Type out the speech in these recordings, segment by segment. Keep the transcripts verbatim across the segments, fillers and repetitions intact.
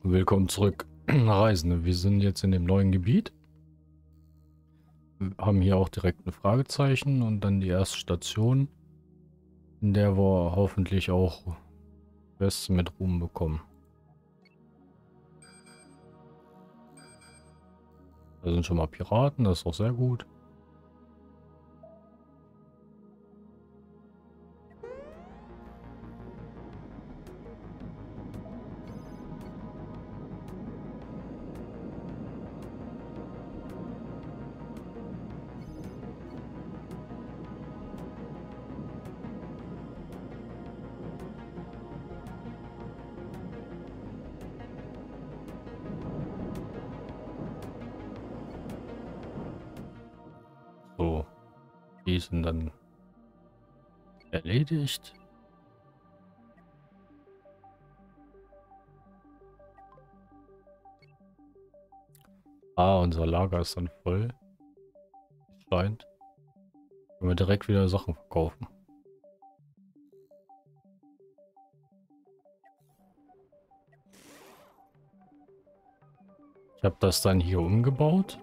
Willkommen zurück, Reisende. Wir sind jetzt in dem neuen Gebiet. Wir haben hier auch direkt ein Fragezeichen und dann die erste Station, in der wir hoffentlich auch Quests mit Ruhm bekommen. Da sind schon mal Piraten, das ist auch sehr gut. So, die sind dann erledigt. Ah, unser Lager ist dann voll. Scheint. Können wir direkt wieder Sachen verkaufen. Ich habe das dann hier umgebaut.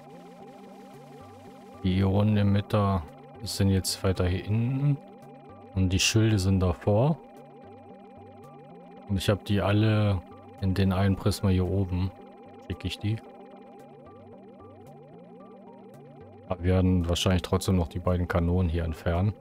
Die Ionenemitter sind jetzt weiter hier hinten. Und die Schilde sind davor. Und ich habe die alle in den einen Prisma hier oben. Schicke ich die. Aber wir werden wahrscheinlich trotzdem noch die beiden Kanonen hier entfernen.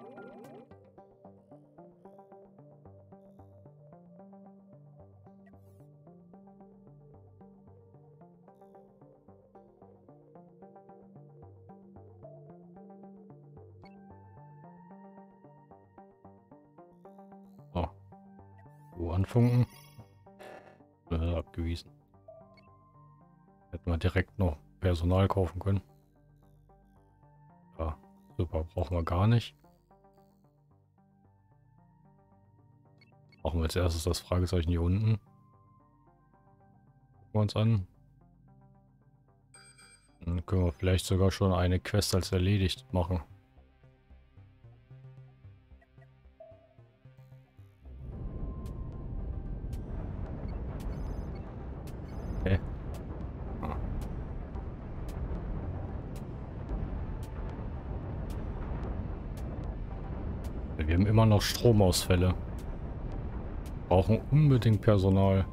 So. So anfunken. Äh, abgewiesen. Hätten wir direkt noch Personal kaufen können. Ja, super, brauchen wir gar nicht. Machen wir als erstes das Fragezeichen hier unten. Gucken wir uns an. Dann können wir vielleicht sogar schon eine Quest als erledigt machen. Okay. Ah. Wir haben immer noch Stromausfälle. Brauchen unbedingt Personal.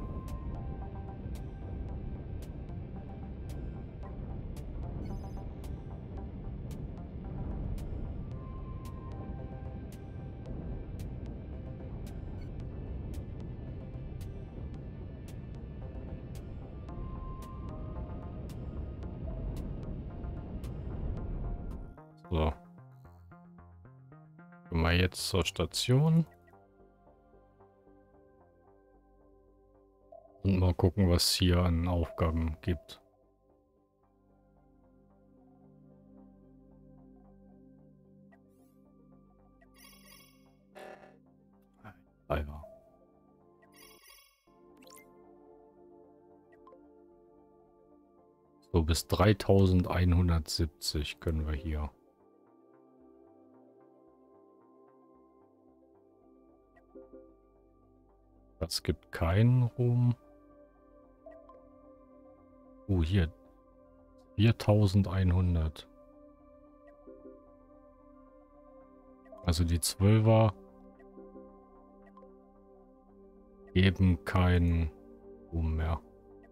So. Gehen wir jetzt zur Station. Und mal gucken, was es hier an Aufgaben gibt. Alter. So, bis dreitausendeinhundertsiebzig können wir hier. Das gibt keinen Ruhm. Oh, hier. viertausendeinhundert. Also die Zwölfer geben keinen Ruhm mehr.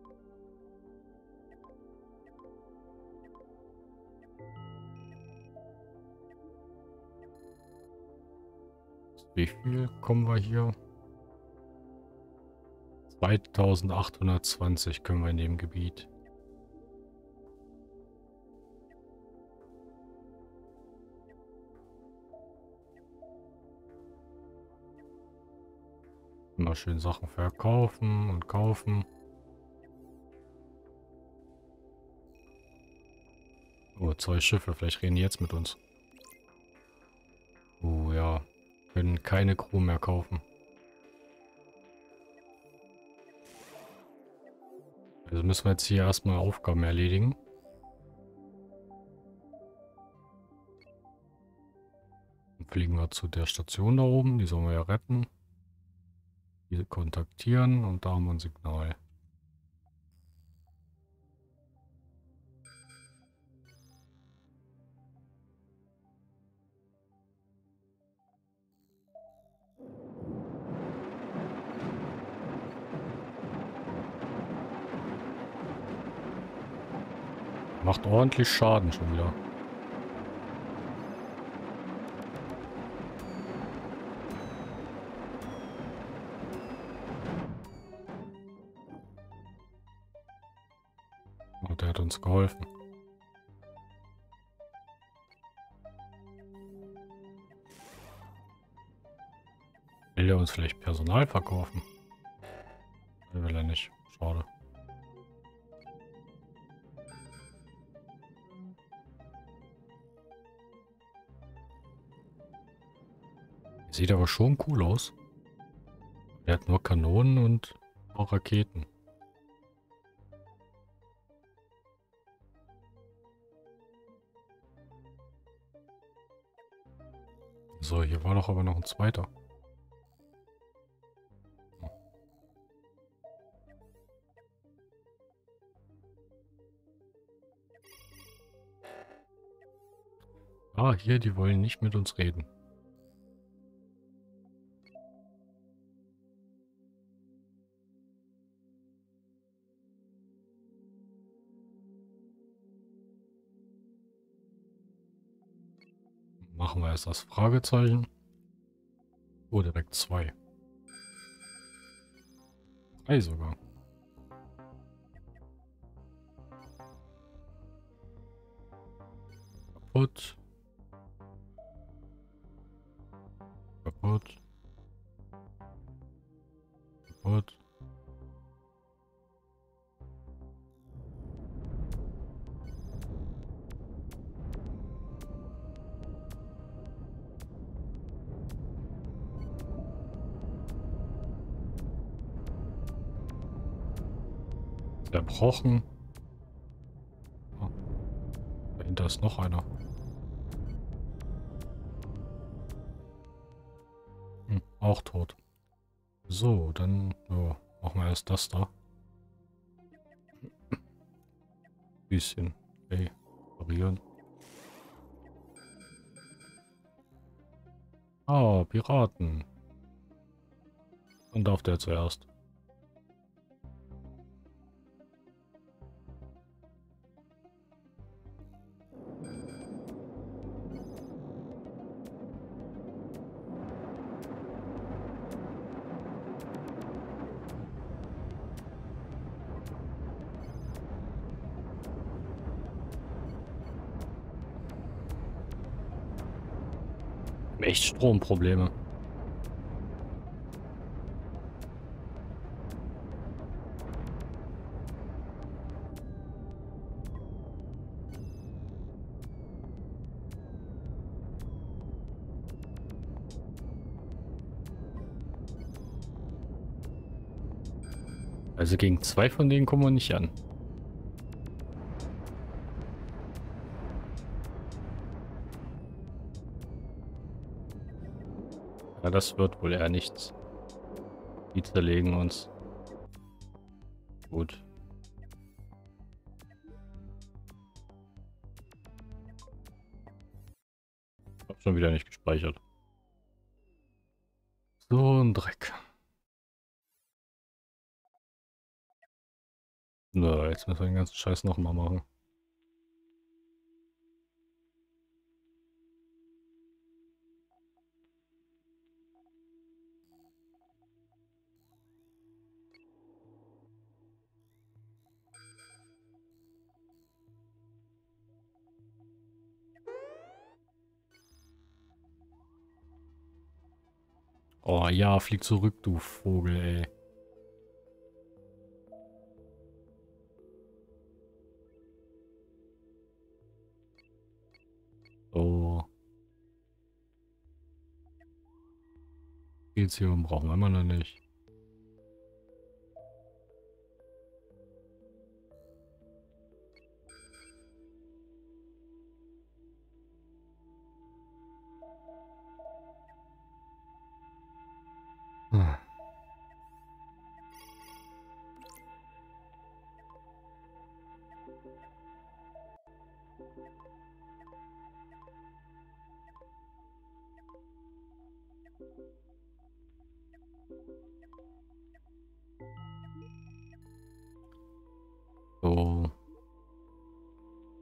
Wie viel kommen wir hier? zweitausendachthundertzwanzig können wir in dem Gebiet. Immer schön Sachen verkaufen und kaufen. Oh, zwei Schiffe. Vielleicht reden die jetzt mit uns. Oh ja. Können keine Crew mehr kaufen. Also müssen wir jetzt hier erstmal Aufgaben erledigen. Dann fliegen wir zu der Station da oben. Die sollen wir ja retten. Diese kontaktieren und da haben wir ein Signal. Macht ordentlich Schaden schon wieder. Oh, der hat uns geholfen. Will er uns vielleicht Personal verkaufen? Will er nicht. Schade. Sieht aber schon cool aus. Er hat nur Kanonen und auch Raketen. So, hier war doch aber noch ein zweiter. Ah, hier, die wollen nicht mit uns reden. Machen wir erst das Fragezeichen. Oh, direkt zwei. Drei sogar. Kaputt. Kaputt. Kaputt. Zerbrochen. Oh, dahinter ist noch einer. Hm, auch tot. So, dann ja, machen wir erst das da. Bisschen. Okay, parieren. Ah, Piraten. Dann darf der zuerst. Echt Stromprobleme. Also gegen zwei von denen kommen wir nicht an. Ja, das wird wohl eher nichts. Die zerlegen uns. Gut. Hab schon wieder nicht gespeichert. So ein Dreck. Na, jetzt müssen wir den ganzen Scheiß nochmal machen. Oh ja, flieg zurück, du Vogel, ey. So. Lithium brauchen wir immer noch nicht. Hm. So.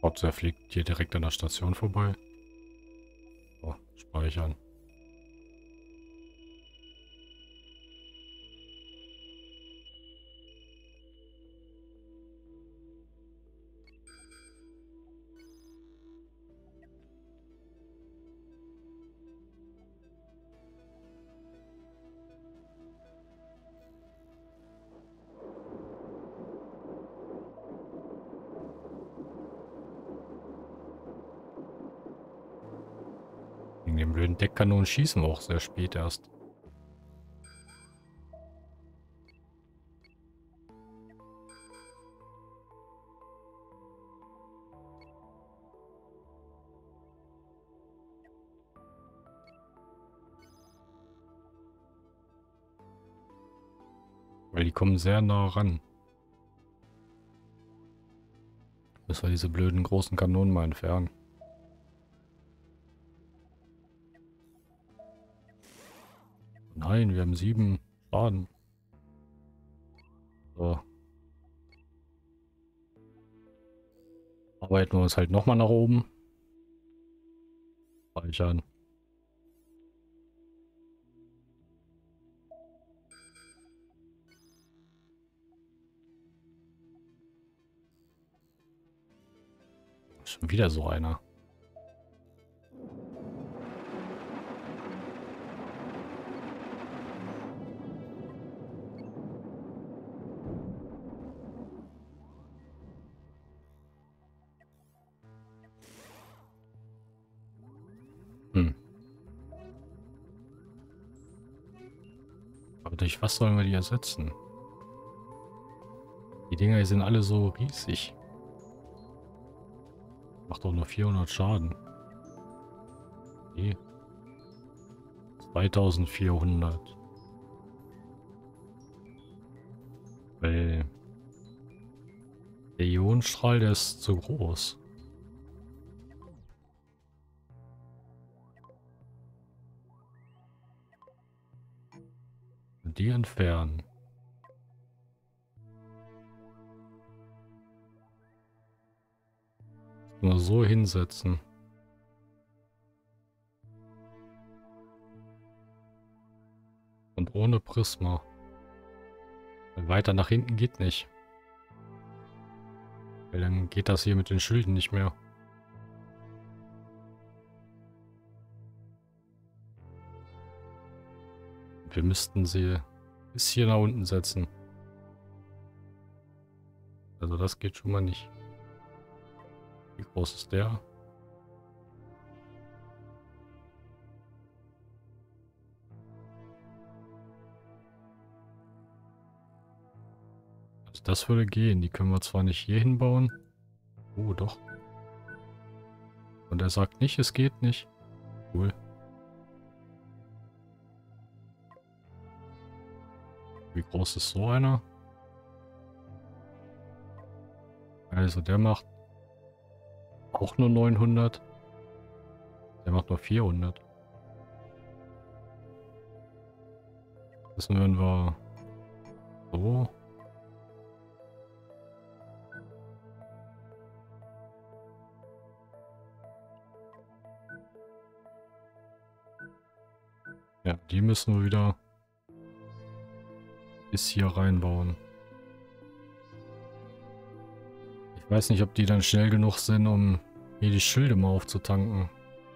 Gott, der fliegt hier direkt an der Station vorbei. So, speichern. Wegen den blöden Deckkanonen schießen wir auch sehr spät erst. Weil die kommen sehr nah ran. Müssen wir diese blöden großen Kanonen mal entfernen. Nein, wir haben sieben Schaden. So. Arbeiten wir uns halt nochmal nach oben. Speichern. Schon wieder so einer. Hm. Aber durch was sollen wir die ersetzen? Die Dinger hier sind alle so riesig. Macht doch nur vierhundert Schaden. Okay. zweitausendvierhundert. Weil der Ionenstrahl, der ist zu groß. Die entfernen. Nur so hinsetzen. Und ohne Prisma. Weil weiter nach hinten geht nicht. Weil dann geht das hier mit den Schilden nicht mehr. Wir müssten sie bis hier nach unten setzen. Also das geht schon mal nicht. Wie groß ist der? Also das würde gehen. Die können wir zwar nicht hier hinbauen. Oh, doch. Und er sagt nicht, es geht nicht. Cool. Wie groß ist so einer? Also der macht auch nur neunhundert. Der macht nur vierhundert. Das würden wir so. Ja, die müssen wir wieder bis hier reinbauen. Ich weiß nicht, ob die dann schnell genug sind, um hier die Schilde mal aufzutanken.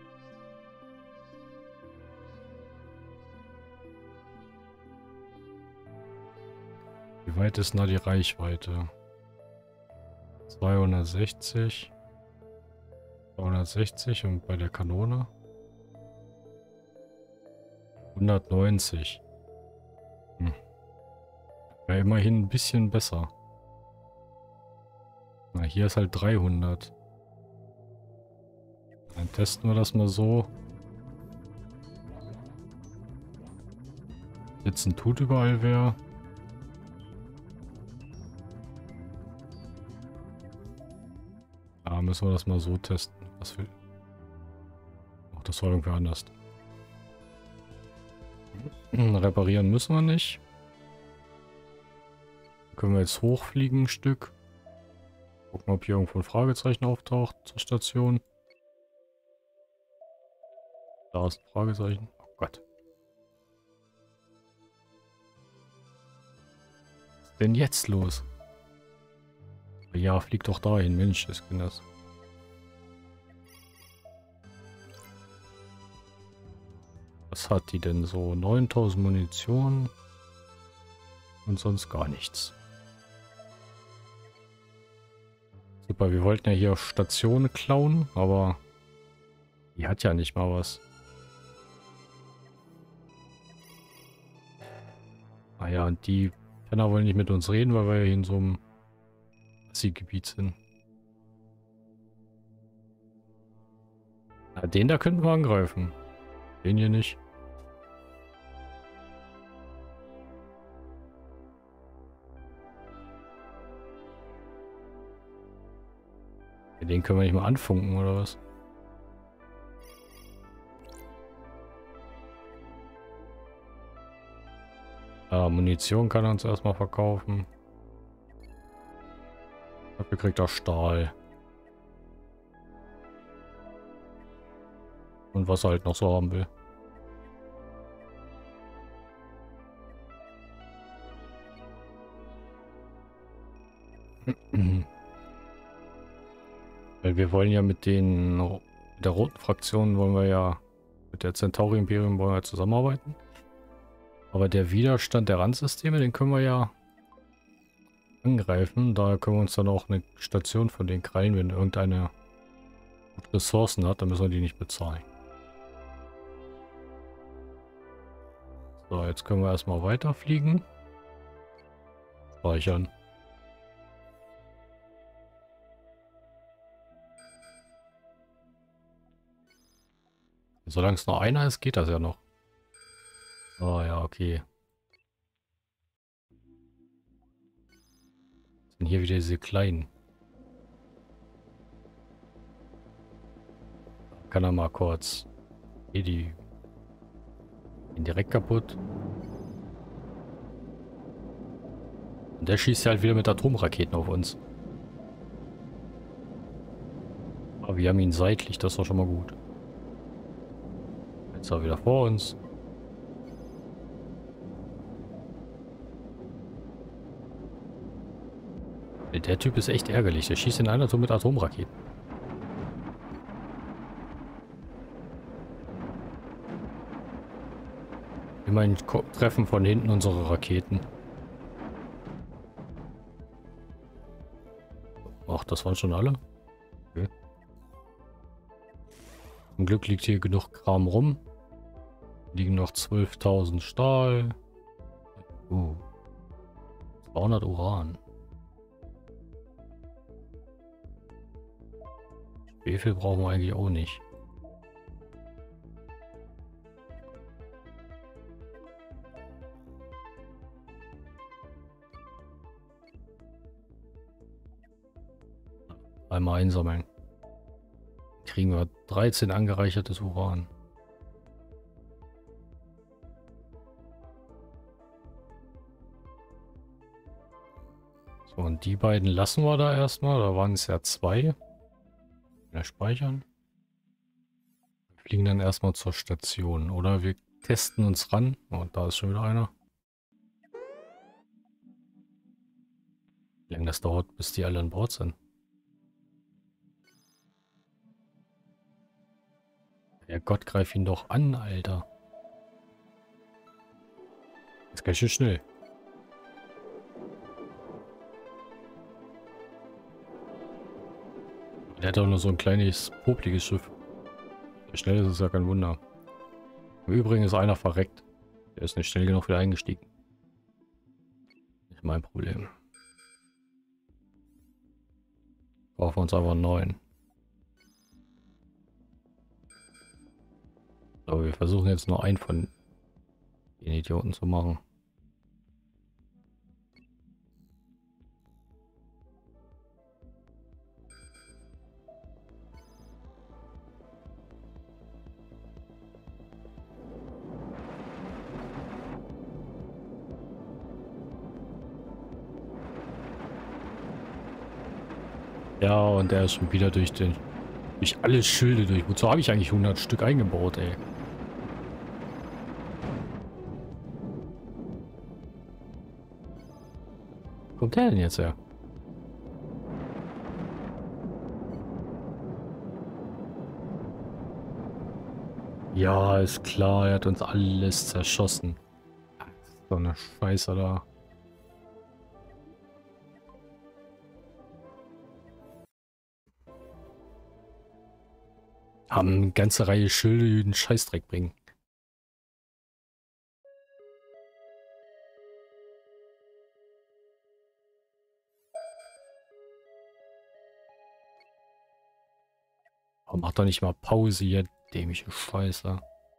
Wie weit ist da die Reichweite? zweihundertsechzig. zweihundertsechzig und bei der Kanone hundertneunzig. Hm. Wäre immerhin ein bisschen besser. Na, hier ist halt dreihundert. Dann testen wir das mal so. Sitzen tut überall wer. Ja, müssen wir das mal so testen. Was will... Ach, das war irgendwer anders. Reparieren müssen wir nicht. Können wir jetzt hochfliegen ein Stück. Gucken, ob hier irgendwo ein Fragezeichen auftaucht zur Station. Da ist ein Fragezeichen. Oh Gott. Was ist denn jetzt los? Ja, flieg doch dahin, Mensch, das kann das. Was hat die denn so? neuntausend Munition und sonst gar nichts. Super, wir wollten ja hier Stationen klauen, aber die hat ja nicht mal was. Ah ja, und die Penner wollen nicht mit uns reden, weil wir hier in so einem Gebiet sind. Na, den da könnten wir angreifen. Den hier nicht. Den können wir nicht mal anfunken, oder was? Ah, Munition kann er uns erstmal verkaufen. Dafür kriegt er Stahl. Und was er halt noch so haben will. Weil wir wollen ja mit den mit der roten Fraktion wollen wir ja mit der Centauri Imperium wollen wir zusammenarbeiten. Aber der Widerstand der Randsysteme, den können wir ja angreifen. Daher können wir uns dann auch eine Station von den krallen, wenn irgendeine Ressourcen hat, dann müssen wir die nicht bezahlen. So, jetzt können wir erstmal weiterfliegen. Speichern. Solange es nur einer ist, geht das ja noch. Oh ja, okay. Sind hier wieder diese kleinen. Kann er mal kurz. Hier die. Gehen direkt kaputt. Und der schießt ja halt wieder mit Atomraketen auf uns. Aber wir haben ihn seitlich, das war schon mal gut. Jetzt ist er wieder vor uns. Der Typ ist echt ärgerlich. Der schießt in einer Tour mit Atomraketen. Immerhin treffen von hinten unsere Raketen. Ach, das waren schon alle? Okay. Zum Glück liegt hier genug Kram rum. Liegen noch zwölftausend Stahl. Uh. zweihundert Uran. Schwefel brauchen wir eigentlich auch nicht. Einmal einsammeln. Kriegen wir dreizehn angereichertes Uran. So, und die beiden lassen wir da erstmal. Da waren es ja zwei. Ja, speichern. Wir fliegen dann erstmal zur Station. Oder wir testen uns ran. Oh, da ist schon wieder einer. Wie lange das dauert, bis die alle an Bord sind. Ja Gott, greif ihn doch an, Alter. Das ist ganz schön schnell. Der hat doch nur so ein kleines, popliges Schiff. Schnell ist es ja kein Wunder. Im Übrigen ist einer verreckt. Der ist nicht schnell genug wieder eingestiegen. Nicht mein Problem. Brauchen wir uns einfach einen neuen. So, wir versuchen jetzt nur einen von den Idioten zu machen. Ja, und der ist schon wieder durch den... durch alle Schilde durch. Wozu habe ich eigentlich hundert Stück eingebaut, ey? Wo kommt der denn jetzt her? Ja, ist klar, er hat uns alles zerschossen. So eine Scheiße da. Haben eine ganze Reihe Schilde, die den Scheißdreck bringen. Warum macht er nicht mal Pause hier? Dämliche Scheiße.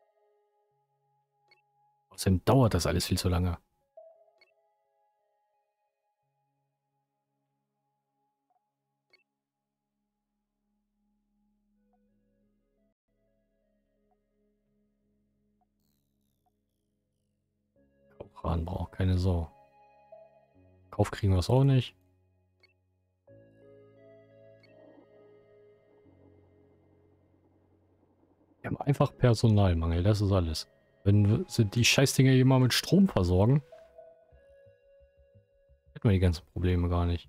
Außerdem dauert das alles viel zu lange. Kaufrahmen braucht keine Sau. Kauf kriegen wir es auch nicht. Wir haben einfach Personalmangel, das ist alles. Wenn sie die Scheißdinger hier mal mit Strom versorgen, hätten wir die ganzen Probleme gar nicht.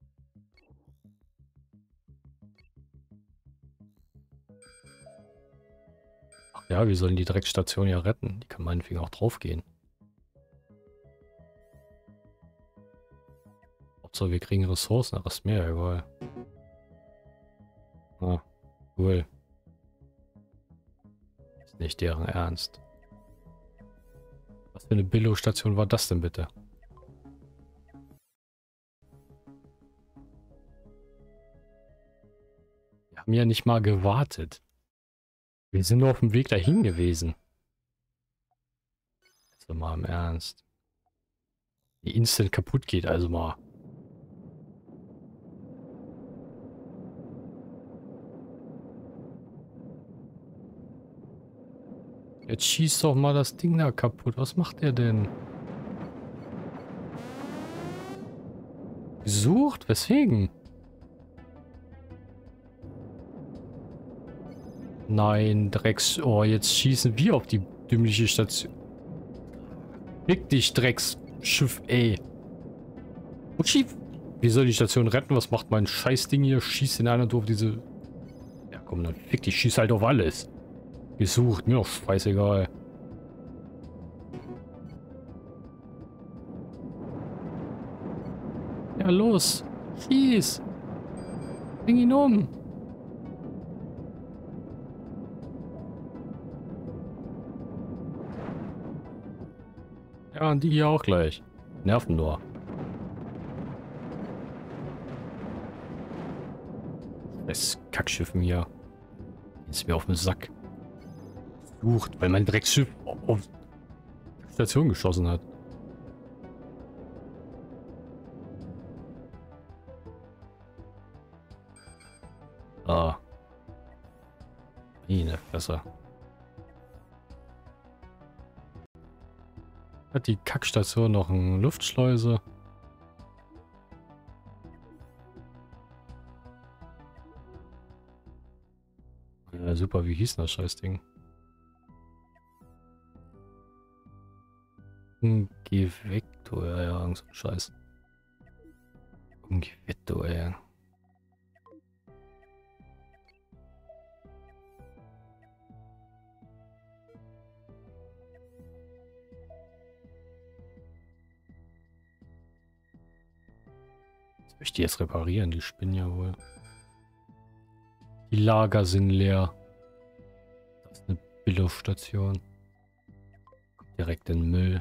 Ach ja, wir sollen die Dreckstation ja retten. Die kann meinetwegen auch draufgehen. Hauptsache wir kriegen Ressourcen, aber ist mir ja egal. Ah, cool. Ist nicht deren Ernst. Was für eine Billo-Station war das denn bitte? Wir haben ja nicht mal gewartet. Wir sind nur auf dem Weg dahin gewesen. Also mal im Ernst. Die instant kaputt geht, also mal. Jetzt schießt doch mal das Ding da kaputt. Was macht der denn? Gesucht? Weswegen? Nein, Drecks... Oh, jetzt schießen wir auf die dümmliche Station. Fick dich, Drecksschiff, ey. Und schief. Wie soll die Station retten? Was macht mein Scheißding hier? Schießt in einer doof diese... Ja komm, dann fick dich. Schieß halt auf alles. Gesucht. Mir doch scheißegal. Ja, los. Schieß. Bring ihn um. Ja, und die hier auch gleich. Nerven nur. Das Kackschiffen hier. Ist mir auf den Sack. Sucht, weil mein Drecksschiff auf die Station geschossen hat. Ah. Meine Fresse. Hat die Kackstation noch eine Luftschleuse? Ja, super, wie hieß denn das Scheißding? Geh weg, du, ja, ja, irgend so ein Scheiß. Geh weg, du, ey. Soll ich die jetzt reparieren? Die spinnen ja wohl. Die Lager sind leer. Das ist eine Billo-Station. Direkt in den Müll.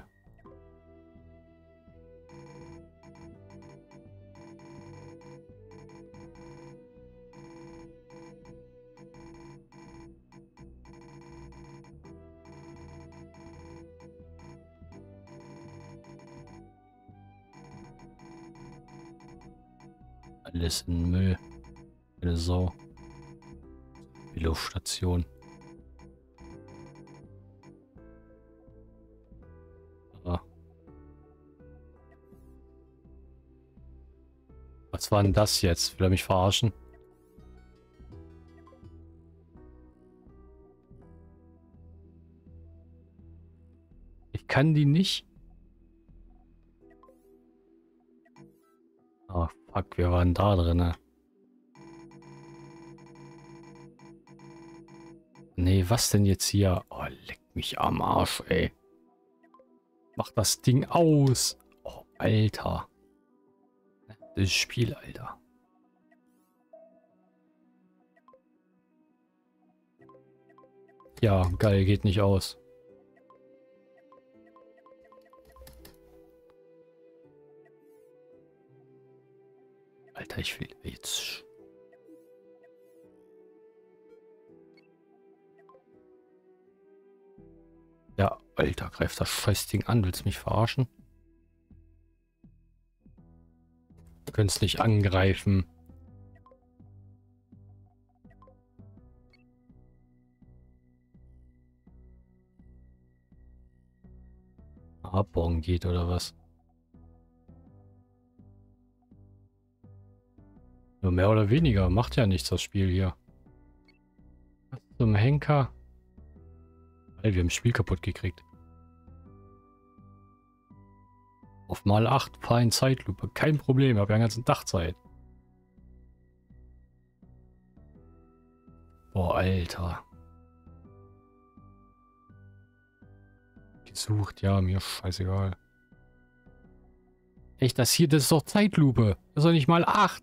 Alles in den Müll. Eine Sau. Billo-Station. Was war denn das jetzt? Will er mich verarschen? Ich kann die nicht. Ah, fuck, wir waren da drin. Nee, was denn jetzt hier? Oh, leck mich am Arsch, ey. Mach das Ding aus. Oh, Alter. Das Spiel, Alter. Ja, geil, geht nicht aus. Alter, ich will jetzt... Ja, Alter, greif das Scheißding an. Willst du mich verarschen? Du könntest nicht angreifen. Abbauen geht oder was? Nur mehr oder weniger. Macht ja nichts, das Spiel hier. Was zum Henker? Ey, wir haben das Spiel kaputt gekriegt. Auf mal acht, fahr in Zeitlupe. Kein Problem, ich habe ja den ganzen Tag Zeit. Boah, Alter. Gesucht, ja, mir scheißegal. Echt, das hier, das ist doch Zeitlupe. Das ist doch nicht mal acht.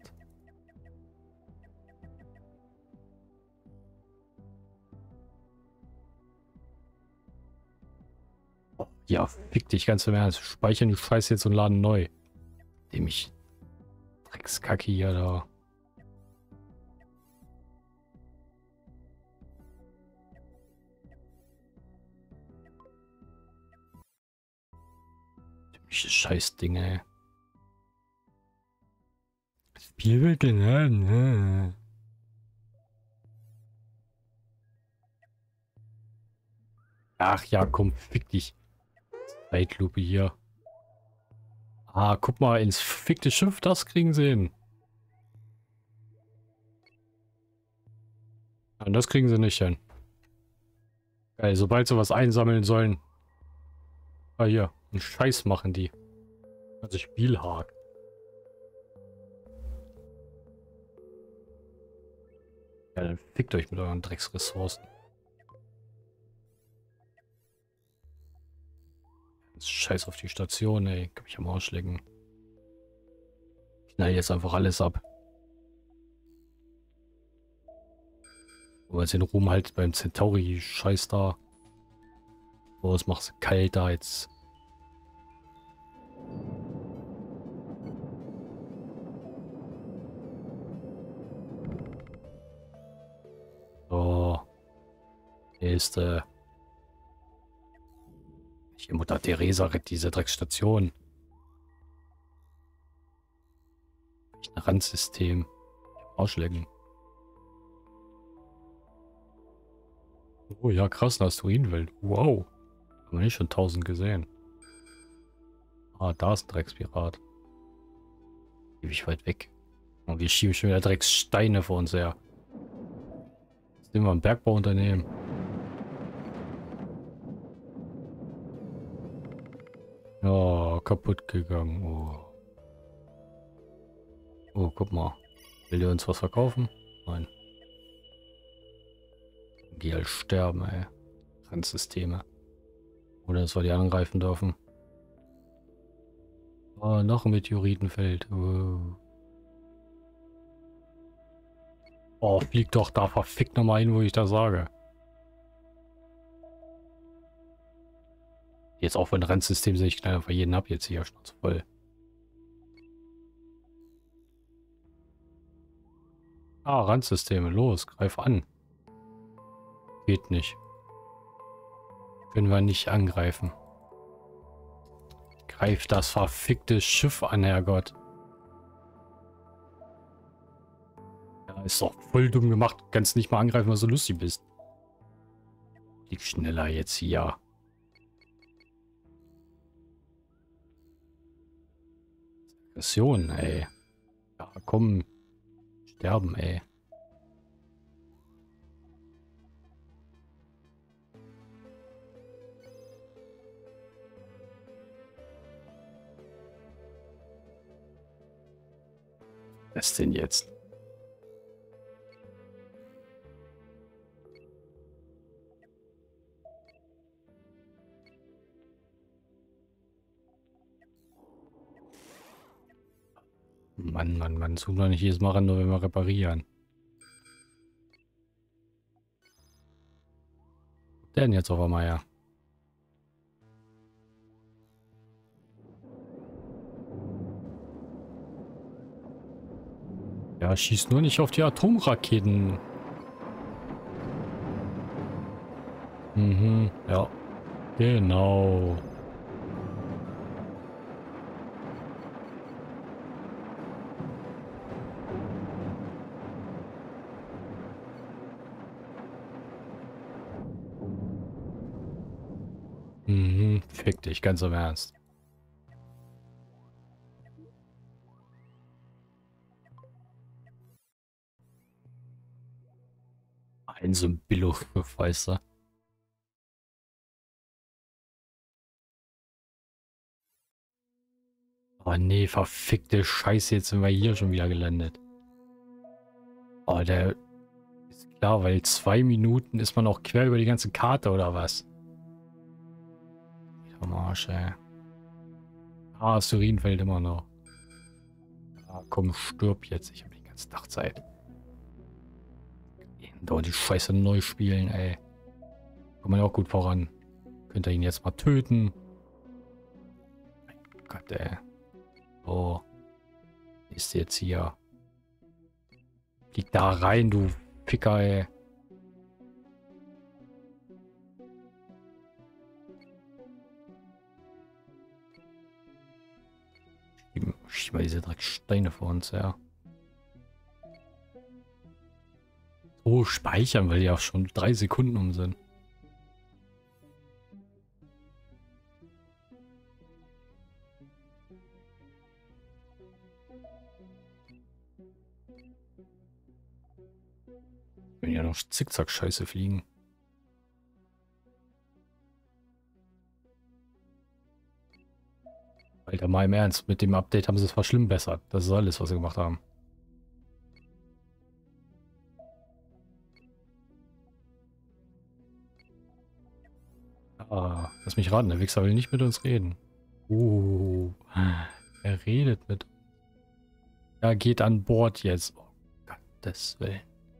Ja, fick dich ganz im Ernst. Speichern die Scheiße jetzt und laden neu. Dem ich Dreckskacke hier da. Dämliche Scheißdinge, ey. Spiel wird geladen, ach ja, komm, fick dich. Zeitlupe hier. Ah, guck mal, ins fickte Schiff, das kriegen sie hin. Ja, das kriegen sie nicht hin. Geil, sobald sie was einsammeln sollen. Ah, hier, einen Scheiß machen die. Also Spielhack. Ja, dann fickt euch mit euren Drecksressourcen. Scheiß auf die Station, ey. Kann mich am Arsch lecken. Ich knall jetzt einfach alles ab. Aber jetzt den Ruhm halt beim Centauri Scheiß da. Oh, es macht kalt da jetzt. So. Nächste. Hier Mutter Teresa rettet diese Drecksstation. Ein Randsystem. Arschlecken. Oh ja, krass, eine Asteroidenwelt. Wow. Haben wir nicht schon tausend gesehen. Ah, da ist ein Dreckspirat. Ewig weit weg. Und wir schieben schon wieder Dreckssteine vor uns her. Jetzt nehmen wir ein Bergbauunternehmen. Ja, kaputt gegangen. Oh. Oh, guck mal. Will der uns was verkaufen? Nein. Geh halt sterben, ey. Randsysteme. Oder dass wir die angreifen dürfen. Oh, noch ein Meteoritenfeld. Oh. Oh, flieg doch da verfickt nochmal hin, wo ich da sage. Jetzt auch von Randsystem sehe ich knall einfach jeden ab jetzt hier. Schnauze voll. Ah, Randsysteme. Los, greif an. Geht nicht. Können wir nicht angreifen. Greif das verfickte Schiff an, Herrgott. Ja, ist doch voll dumm gemacht. Kannst nicht mal angreifen, weil du so lustig bist. Flieg schneller jetzt hier. Aggression, ey. Ja, komm. komm. Sterben, ey. Was ist denn jetzt? Mann, Mann, Mann. Zoom doch nicht jedes Mal ran, nur wenn wir reparieren. Der denn jetzt auf einmal, ja? Ja, schieß nur nicht auf die Atomraketen. Mhm, ja. Genau. Mhm, fick dich, ganz im Ernst. Ein so ein Billo-Schiff, weißt du. Oh nee, verfickte Scheiße, jetzt sind wir hier schon wieder gelandet. Oh, der ist klar, weil zwei Minuten ist man auch quer über die ganze Karte, oder was? Am Arsch, ey. Ah, Asteroiden fällt immer noch. Ah, komm, stirb jetzt. Ich habe den ganzen Tag Zeit. Dauert die Scheiße neu spielen, ey. Kommt man ja auch gut voran. Könnt ihr ihn jetzt mal töten? Mein Gott, ey. Oh. Ist jetzt hier. Flieg da rein, du Ficker, ey. Schieb mal diese Drecksteine vor uns, ja. Oh, speichern, weil die auch schon drei Sekunden um sind. Wenn ja noch Zickzack-Scheiße fliegen. Alter, mal im Ernst, mit dem Update haben sie es verschlimmbessert. Das ist alles, was sie gemacht haben. Ah, lass mich raten, der Wichser will nicht mit uns reden. Uh, er redet mit. Er geht an Bord jetzt. Oh Gottes Willen.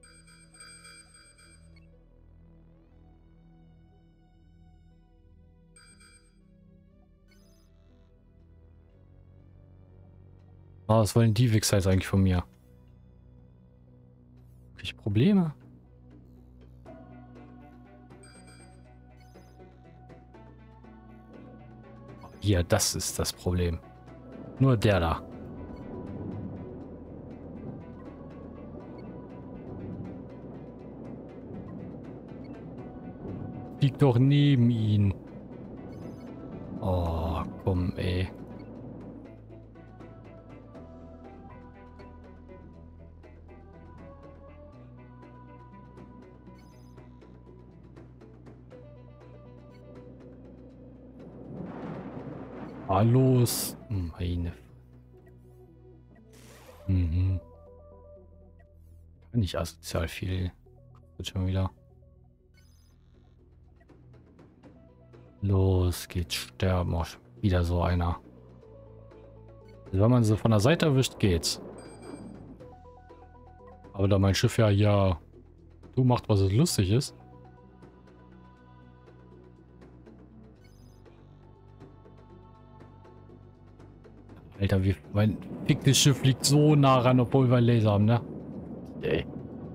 Ah, was wollen die Wichser jetzt eigentlich von mir? Welche Probleme? Hier, das ist das Problem. Nur der da. Liegt doch neben ihn. Oh, komm, ey. Ah, los. Meine. Mhm. Nicht asozial viel. Wird schon wieder. Los geht's, sterben. Oh, wieder so einer. Also wenn man sie von der Seite erwischt, geht's. Aber da mein Schiff ja ja so macht, was es lustig ist. Alter, wie mein ficktes Schiff liegt so nah ran, obwohl wir Laser haben, ne? Ey.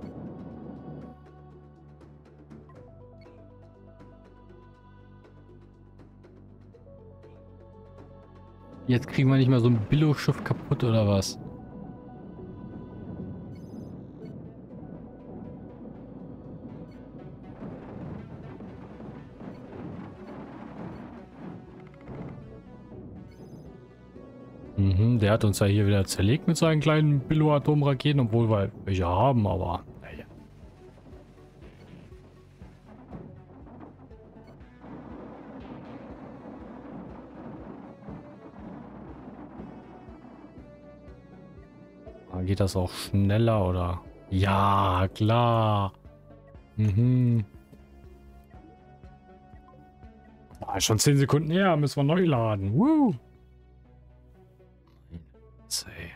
Jetzt kriegen wir nicht mehr so ein Billo-Schiff kaputt oder was? Mhm, der hat uns ja hier wieder zerlegt mit seinen kleinen Billo-Atomraketen, obwohl wir welche haben, aber naja. Dann geht das auch schneller, oder? Ja, klar. Mhm. Ah, schon zehn Sekunden her, müssen wir neu laden. Woo. Ey.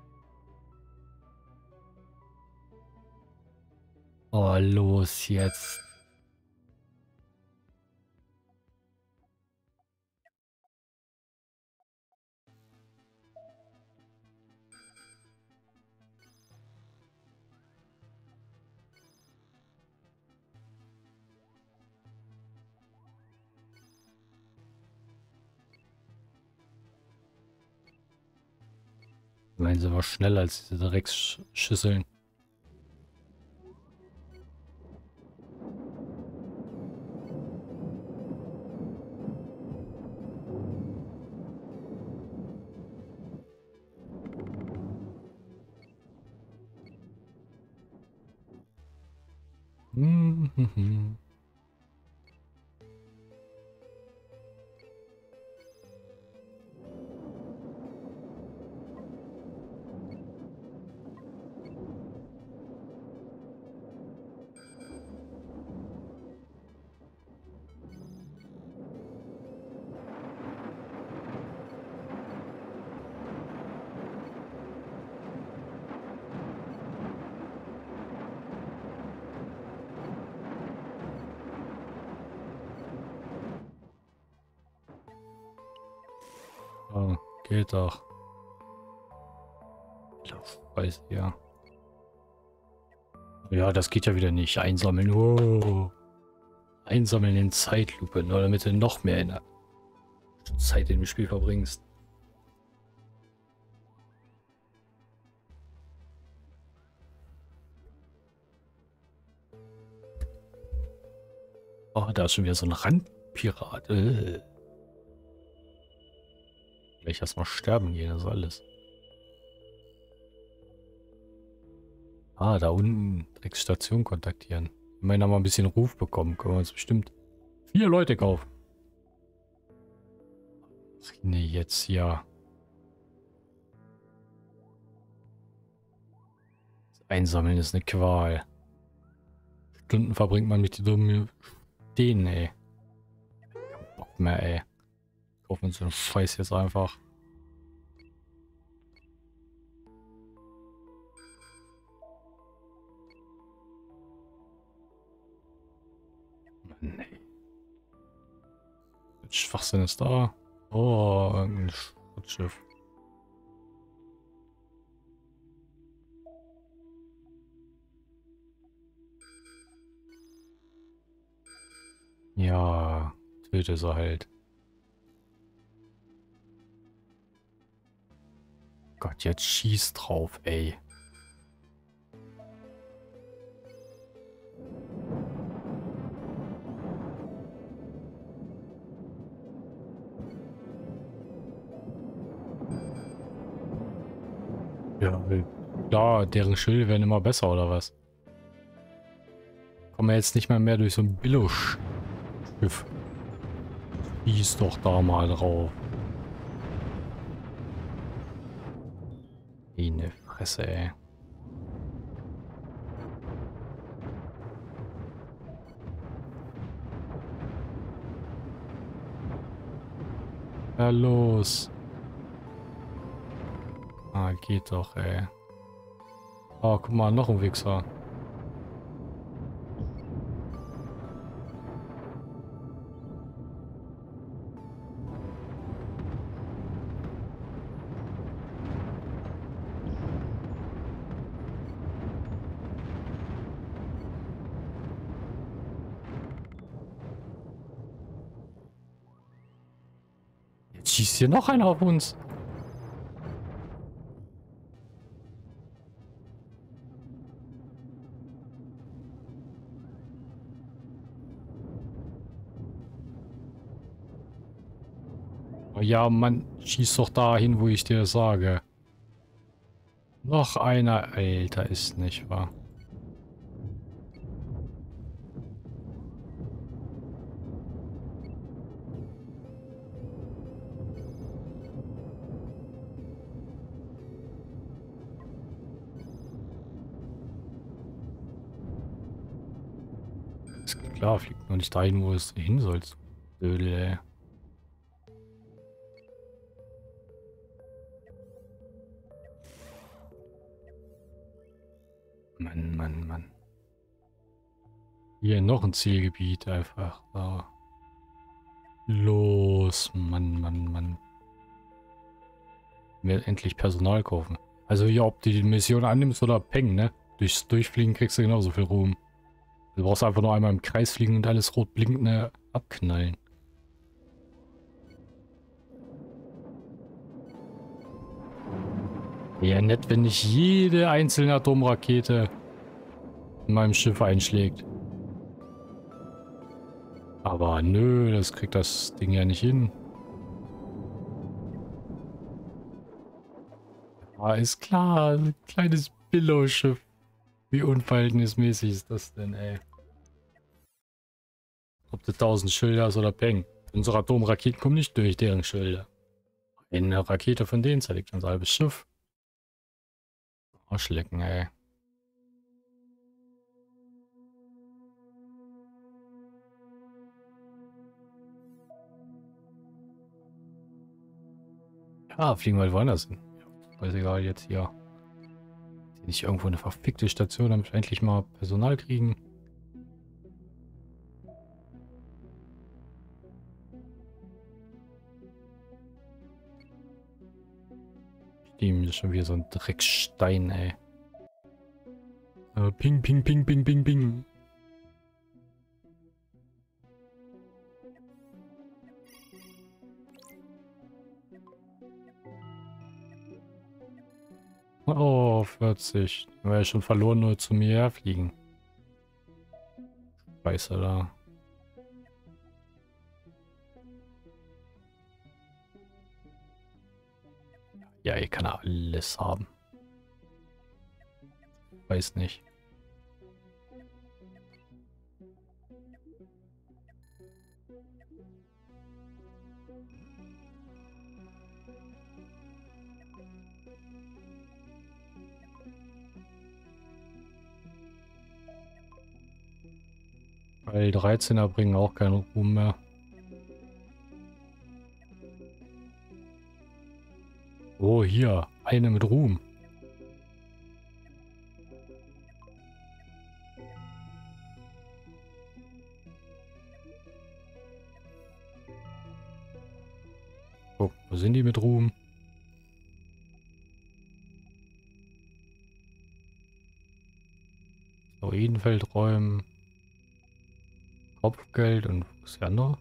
Oh, los jetzt. Meinen sie war schneller als diese Drecksschüsseln. Mhm. Oh, geht doch. Weiß ja. Ja, das geht ja wieder nicht. Einsammeln. Wow. Einsammeln in Zeitlupe, nur damit du noch mehr in der Zeit im Spiel verbringst. Oh, da ist schon wieder so ein Randpirat. Äh. Gleich erstmal sterben gehen, das ist alles. Ah, da unten Drecksstation kontaktieren. Immerhin haben wir ein bisschen Ruf bekommen. Können wir uns bestimmt vier Leute kaufen. Nee, jetzt ja. Das Einsammeln ist eine Qual. Stunden verbringt man mit den denen, ey. Kein Bock mehr, ey. Kaufen uns so einen Scheiß jetzt einfach. Nee. Schwachsinn ist da. Oh, irgendein Schrottschiff. Ja, töte sie halt. Gott, jetzt schieß drauf, ey. Ja, klar, deren Schilde werden immer besser, oder was? Kommen wir jetzt nicht mal mehr durch so ein Billo-Schiff. Schieß doch da mal drauf. Eine Fresse, ey. Ja, los. Ah, geht doch, ey. Oh, guck mal, noch ein Wichser. Jetzt schießt hier noch einer auf uns. Oh, Ja, Mann, schieß doch dahin, wo ich dir sage. Noch einer. Alter, ist nicht wahr. Ist klar, fliegt nur nicht dahin, wo es hin soll. Dödel, ey. Mann, Mann, Mann. Hier noch ein Zielgebiet einfach. Da. Los, Mann, Mann, Mann. Mir endlich Personal kaufen. Also ja, ob du die Mission annimmst oder peng, ne? Durchs Durchfliegen kriegst du genauso viel Ruhm. Du brauchst einfach nur einmal im Kreis fliegen und alles rot blinkende abknallen. Ja, nett, wenn nicht jede einzelne Atomrakete in meinem Schiff einschlägt. Aber nö, das kriegt das Ding ja nicht hin. Ah, ist klar, ein kleines Billo-Schiff. Wie unverhältnismäßig ist das denn, ey? Ob du tausend Schilder hast oder peng. Unsere Atomraketen kommen nicht durch deren Schilder. Eine Rakete von denen zerlegt unser halbes Schiff. Arschlecken, ey. Ja, fliegen wir halt woanders hin. Ja, ist egal, jetzt hier. Nicht irgendwo eine verfickte Station, damit wir endlich mal Personal kriegen. Dem ist schon wieder so ein Dreckstein, ey. Äh, ping, ping, ping, ping, ping, ping. Oh, vierzig. Wir ja schon verloren, nur zu mir herfliegen. Scheiße da. Ja, ihr kann alles haben. Weiß nicht. Weil dreizehner bringen auch keinen Ruhm mehr. Oh, hier. Eine mit Ruhm. Guck, wo sind die mit Ruhm? Asteroidenfeld räumen. Kopfgeld und was ist der andere?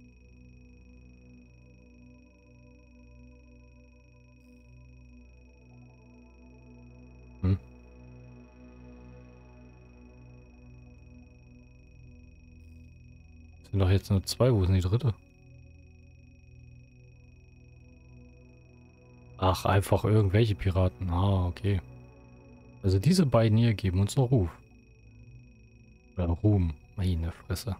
Hm. Sind doch jetzt nur zwei, wo ist denn die dritte? Ach, einfach irgendwelche Piraten. Ah, okay. Also diese beiden hier geben uns noch Ruf. Oder Ruhm. Meine Fresse.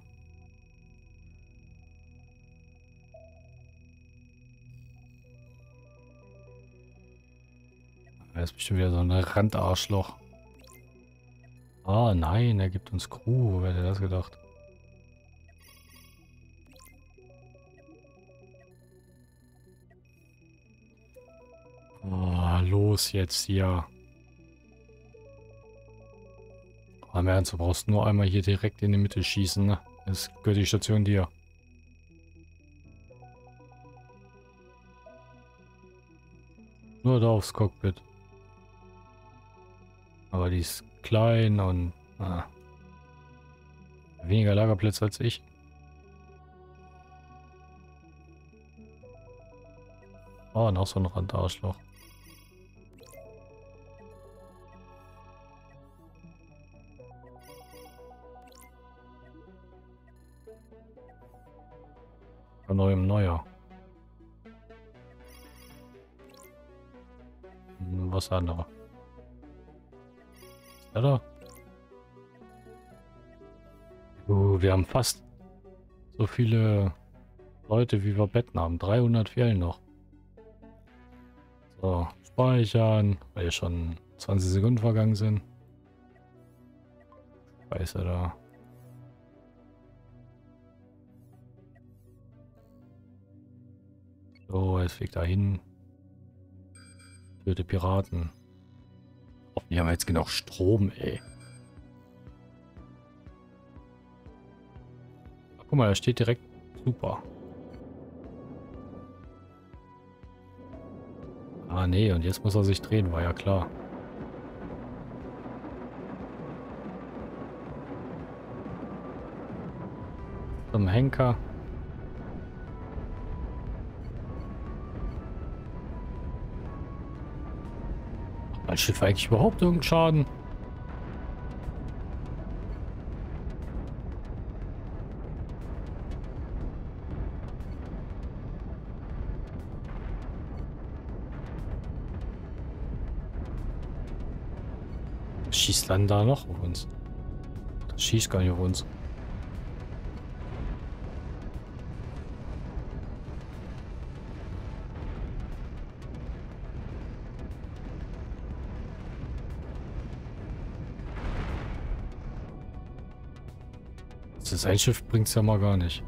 Er ist bestimmt wieder so ein Randarschloch. Ah, nein, er gibt uns Crew. Wer hätte das gedacht? Oh, los jetzt hier. Am Ernst, du brauchst nur einmal hier direkt in die Mitte schießen, ne? Das gehört die Station dir. Nur da aufs Cockpit. Aber die ist klein und ah, weniger Lagerplätze als ich. Oh, noch so ein Randarschloch. Von neuem Neuer. Und was andere. Ist der da? Uh, wir haben fast so viele Leute, wie wir Betten haben. dreihundert fehlen noch. So, speichern, weil ja schon zwanzig Sekunden vergangen sind. Scheiße da. So, jetzt fliegt da hin. Töte Piraten. Hoffentlich haben wir jetzt genug Strom, ey. Guck mal, da steht direkt super. Ah, nee, und jetzt muss er sich drehen, war ja klar. Zum Henker. Macht mein Schiff eigentlich überhaupt irgendeinen Schaden? Schießt dann da noch auf uns? Das schießt gar nicht auf uns. Das ist ein Schiff, bringt es ja mal gar nicht.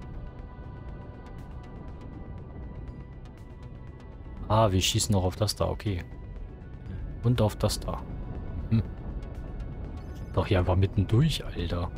Ah, wir schießen noch auf das da, okay. Und auf das da. Hm. Doch hier einfach mittendurch, Alter.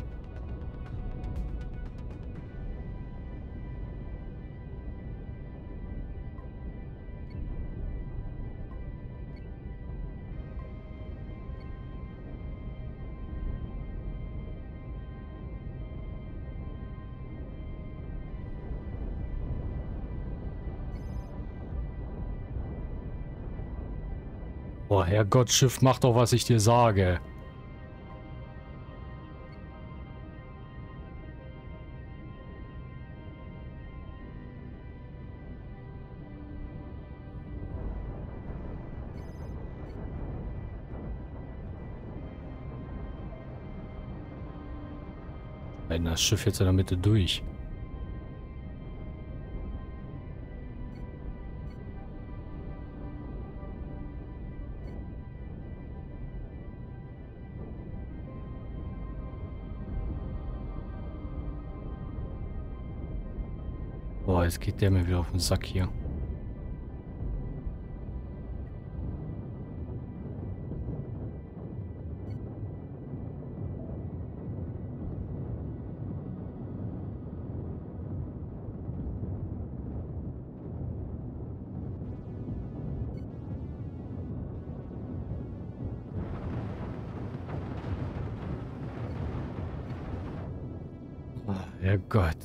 Boah, Herrgott, Schiff, mach doch, was ich dir sage. Nein, das Schiff jetzt in der Mitte durch. Boah, jetzt geht der mir wieder auf den Sack hier. Herrgott.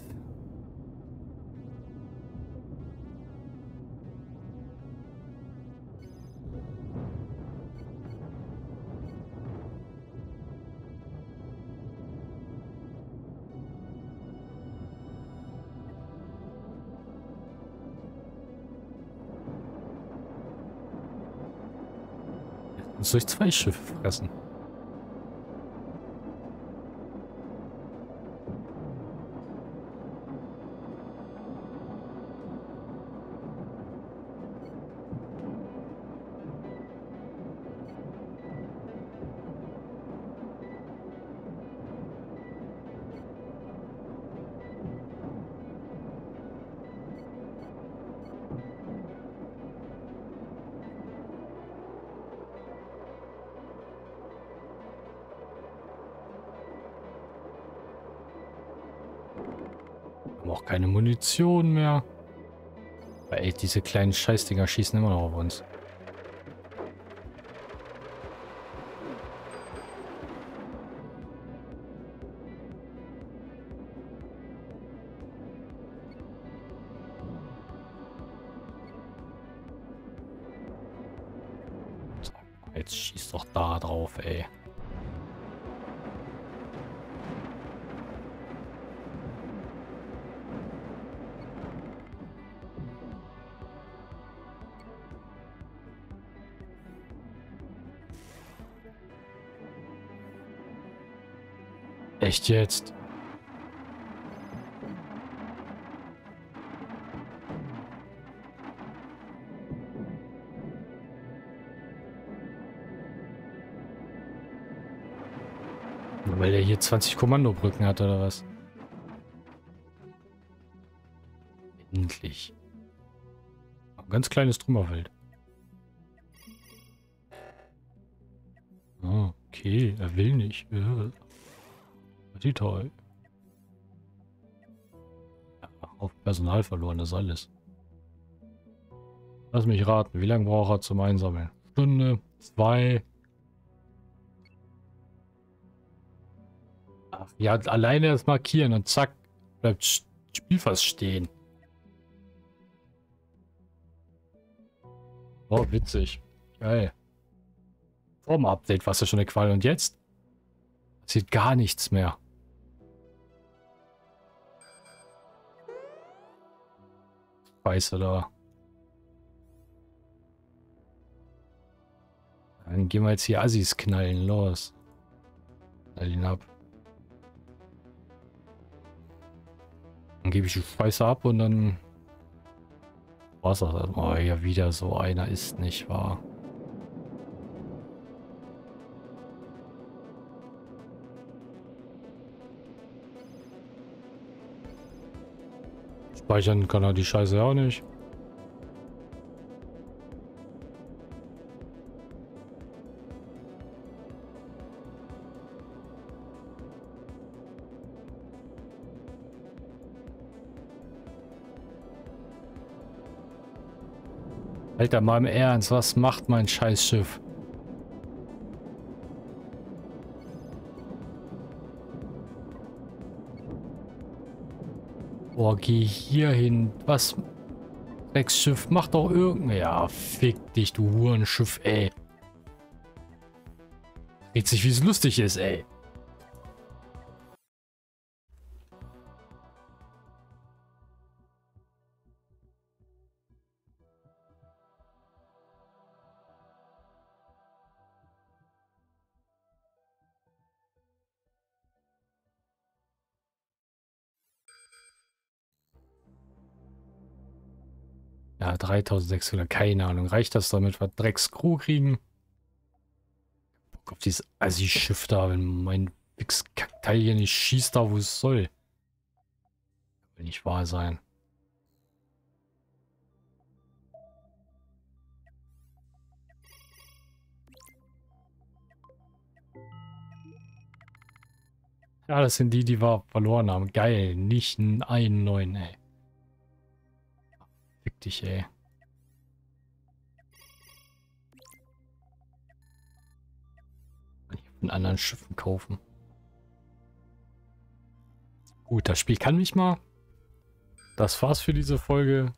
Jetzt soll ich zwei Schiffe fressen. Wir haben auch keine Munition mehr. Aber ey, diese kleinen Scheißdinger schießen immer noch auf uns. So, jetzt schießt doch da drauf, ey. Echt jetzt? Weil er hier zwanzig Kommandobrücken hat, oder was? Endlich. Ein ganz kleines Trümmerfeld. Oh, okay, er will nicht. Ja. Wie toll. Ja, auf Personal verloren, das ist alles. Lass mich raten, wie lange braucht er zum Einsammeln? Stunde, zwei. Ach, ja, alleine das Markieren und zack, bleibt das Spiel fast stehen. Oh, witzig. Geil. Vor dem Update war es ja schon eine Qual und jetzt sieht gar nichts mehr. Scheiße da. Dann gehen wir jetzt hier Assis knallen. Los. Knall ihn ab. Dann gebe ich die Scheiße ab und dann... Was ist das? Oh, ja, wieder so einer ist nicht wahr. Speichern kann er die Scheiße auch nicht. Alter, mal im Ernst, was macht mein Scheißschiff? Boah, geh hier hin. Was? Drecksschiff, mach doch irgendein... Ja, fick dich, du Hurenschiff, ey. Dreht sich, wie es lustig ist, ey. Ja, dreitausendsechshundert, keine Ahnung. Reicht das, damit wir Drecks-Crew kriegen? Bock auf dieses Assi-Schiff da, wenn mein Wichs-Kackteil hier nicht schießt da, wo es soll. Will nicht wahr sein. Ja, das sind die, die wir verloren haben. Geil, nicht einen neuen, ey. Fick dich, ey. Von anderen Schiffen kaufen. Gut, das Spiel kann mich mal. Das war's für diese Folge.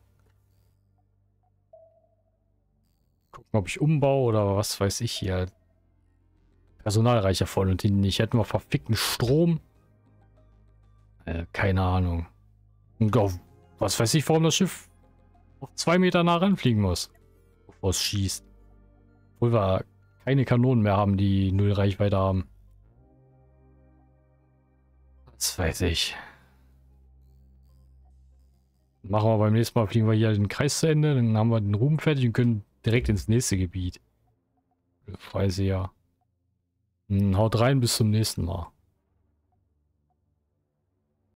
Gucken, ob ich umbaue oder was weiß ich hier. Personalreicher voll und die nicht. Hätten wir verfickten Strom. Äh, keine Ahnung. Und auf, was weiß ich, warum das Schiff auf zwei Meter nah ranfliegen muss. Bevor es schießt. Obwohl wir keine Kanonen mehr haben, die null Reichweite haben. Das weiß ich. Machen wir beim nächsten Mal, fliegen wir hier den Kreis zu Ende, dann haben wir den Ruhm fertig und können direkt ins nächste Gebiet. Weiß ich ja. Haut rein, bis zum nächsten Mal.